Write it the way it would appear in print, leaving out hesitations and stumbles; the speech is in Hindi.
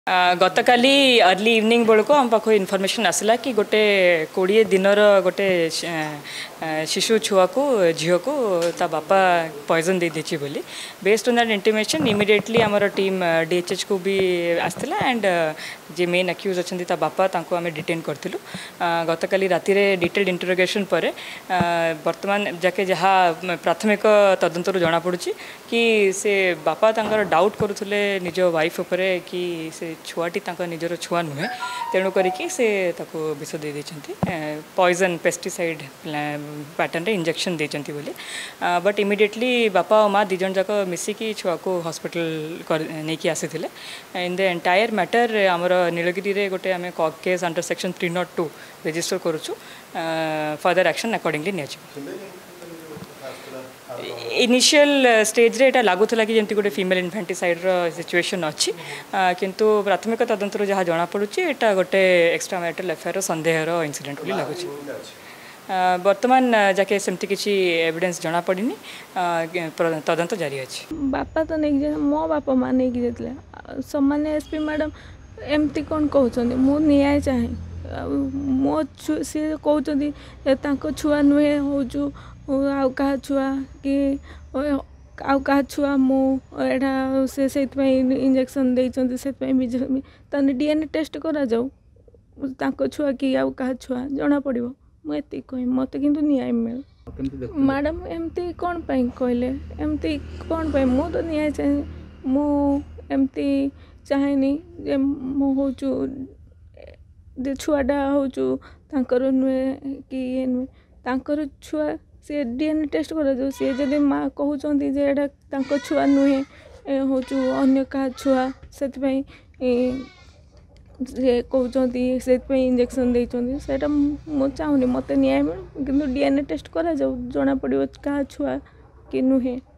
गतकाली अर्ली इवनिंग बेलू आम पाख इनफर्मेशन आसला कि गोटे 20 दिनर गोटे शिशु छुआ को झील को ता बापा पॉइजन दे देछि बोली based on that intimation immediately आमर टीम डीएचएच को भी आसला एंड जे मेन अक्यूज अच्छा ता बापा तांको आमे डिटेन करथिलु गतकाली राति रे डिटेल्ड इंटरोगेशन पर वर्तमान जाके जहाँ प्राथमिक तदंतर जना पड़ुछि कि से बापा तांकर डाउट करुथले निज वाइफ उपरे कि से छुआटी तांका निजर छुआ नुहे तेणु करिकी से ताको विष दे देछंती पॉइजन पेस्टिसाइड पैटर्न रे इंजेक्शन देछंती बोली बट इमीडिएटली बापा और माँ दिजन जाक मिसिकी छुआ को हॉस्पिटल नेकी आसीथिले इन द एंटायर मैटर आमर नीलगिरी रे गोटे आमे केस अंडर सेक्शन 302 रजिस्टर करूछु फर्दर एक्शन अकॉर्डिंगली निया इनिशियल स्टेज रे एटा लागुला कि जमती गोटे फीमेल इन्फेंटिसाइड सिचुएशन अच्छी किंतु प्राथमिक तदंतर जहाँ जना पड़ुछि एटा गोटे एक्स्ट्रा मैरिटल अफेयर संदेहर इनसीडेंट बोली लगुछि वर्तमान जाके सेमती किसी एविडेंस जना पड़नी तदंत जारी अछि बापा तो नहीं मो बापा माँ नहीं जाते सामान्य एसपी मैडम एमती कौन कहते मु न्याय चाहे मो सी कहते छुआ नुहे हो आउ कहा छुआ कि आउ कहा छुआ मुझा से इंजेक्शन देते डीएनए टेस्ट करा जाऊ छुआ कि आउ कहा छुआ जना पड़ो मुझे कह मत कि न्याय मिले मैडम एमती कौन कहले एमती कौन मु तो न्याय चाहे मुमती चाहेनी जे मु छुआटा हूँ नुहे कि ये नुहे छुआ सी डीएनए टेस्ट करा जाऊ सी जब माँ कहते जे छुआ नुहे हूँ अन्य क्या छुआ से कहते से इंजेक्शन देता मुझे चाहूनी मत न्याय मिलू कि डीएनए टेस्ट करा जाऊ जना पड़ो क्या छुआ कि नुहे।